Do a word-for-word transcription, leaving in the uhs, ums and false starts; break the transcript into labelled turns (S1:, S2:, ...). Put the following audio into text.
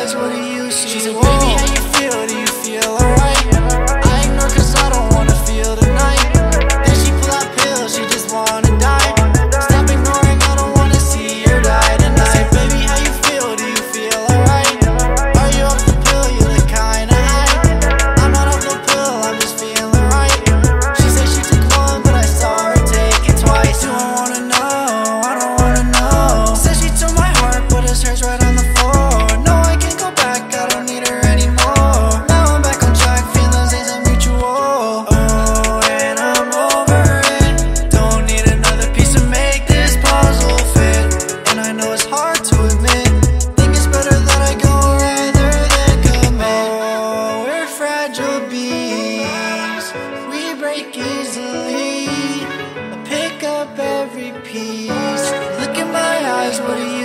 S1: eyes, what do you see? She said, baby, how you feel? Do you feel alright? I ignore cause I don't wanna feel tonight. Then she pull out pills, she just wanna die. Stop ignoring, I don't wanna see her die tonight. I said, baby, how you feel? Do you feel alright? Are you off the pill? You look kinda high. I'm not off the pill, I'm just feeling right. She said she took one, but I saw her take it twice. Do I wanna know? I don't wanna know. Said she took my heart, but it's hers right on the floor. No, I can't go back, I don't need her anymore. Now I'm back on track, feelings isn't mutual. Oh, and I'm over it. Don't need another piece to make this puzzle fit. And I know it's hard to admit, think it's better that I go rather than commit. Oh, we're fragile beings, we break easily. I pick up every piece. Look in my eyes, what do you